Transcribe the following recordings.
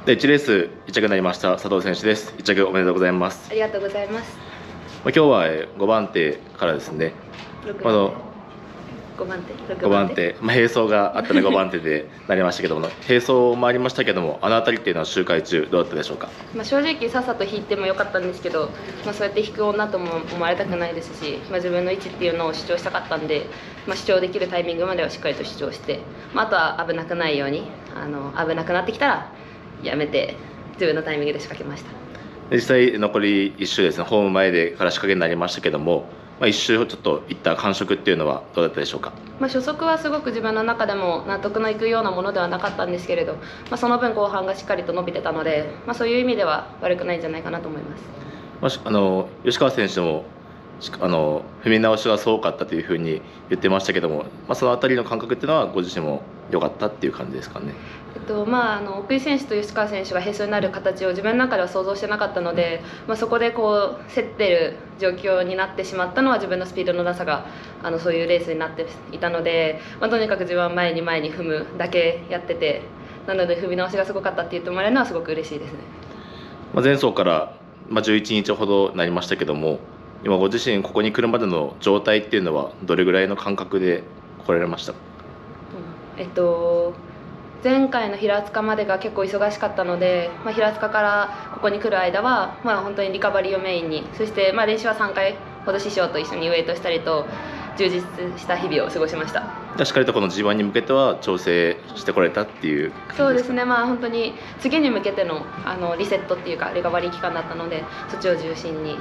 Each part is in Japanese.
で1レース1着になりました佐藤選手です。1着おめでとうございます。 ありがとうございます。 今日は5番手からですね。 5番手、 5番手、並走があったので5番手でなりましたけども、並走もありましたけども、あの辺りっていうのは周回中どうだったでしょうか。 正直さっさと引いてもよかったんですけど、そうやって引く女とも思われたくないですし、自分の位置っていうのを主張したかったんで、主張できるタイミングまではしっかりと主張して、あとは危なくないように危なくなってきたらやめて自分のタイミングで仕掛けました。 実際残り1周ですね、ホーム前でから仕掛けになりましたけども、1周ちょっといった感触っていうのはどうだったでしょうか。 初速はすごく自分の中でも納得のいくようなものではなかったんですけれど、その分後半がしっかりと伸びてたので、そういう意味では悪くないんじゃないかなと思います。 吉川選手も踏み直しがすごかったというふうに言ってましたけども、その辺りの感覚っていうのはご自身も良かったっていう感じですかね。 奥井選手と吉川選手が並走になる形を自分の中では想像してなかったので、そこで競ってる状況になってしまったのは自分のスピードのなさがそういうレースになっていたので、とにかく自分は前に踏むだけやってて、なので踏み直しがすごかったって言ってもらえるのはすごく嬉しいですね。 前走から11日ほどなりましたけども、今ご自身ここに来るまでの状態っていうのはどれぐらいの感覚で来られましたか。 前回の平塚までが結構忙しかったので、平塚からここに来る間は、本当にリカバリーをメインに、そして、練習は3回ほど師匠と一緒にウェイトしたりと充実した日々を過ごしました。 しっかりとこの G1 に向けては調整してこれたっていう感じですか。 そうですね、本当に次に向けてのリセットっていうかリカバリー期間だったので、そっちを中心に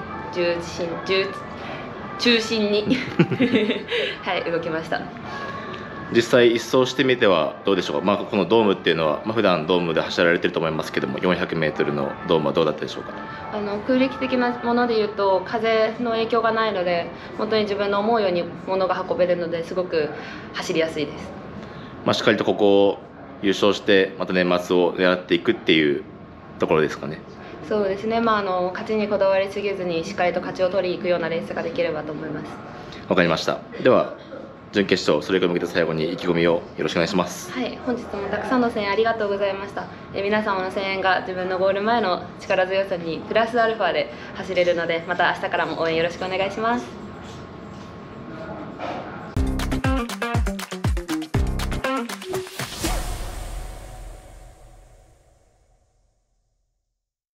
はい、動きました。 実際一走してみてはどうでしょうか。このドームっていうのは、普段ドームで走られてると思いますけども、400m のドームはどうだったでしょうか。 空力的なものでいうと風の影響がないので、本当に自分の思うように物が運べるので、すごく走りやすいです。 しっかりとここを優勝してまた年末を狙っていくっていうところですかね。 そうですね、勝ちにこだわりすぎずにしっかりと勝ちを取りに行くようなレースができればと思います。 わかりました。では準決勝、それから向けて最後に意気込みをよろしくお願いします。 はい、本日もたくさんの声援ありがとうございました。皆様の声援が自分のゴール前の力強さにプラスアルファで走れるので、また明日からも応援よろしくお願いします。